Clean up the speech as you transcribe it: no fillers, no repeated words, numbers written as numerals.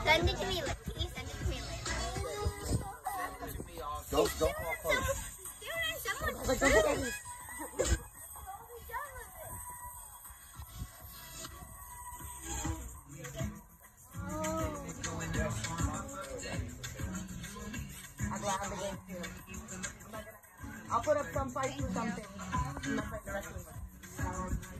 Send it to me. Can you send it to me later? Don't fall close. I'll put up some fights or something. I'm not like the rest of them.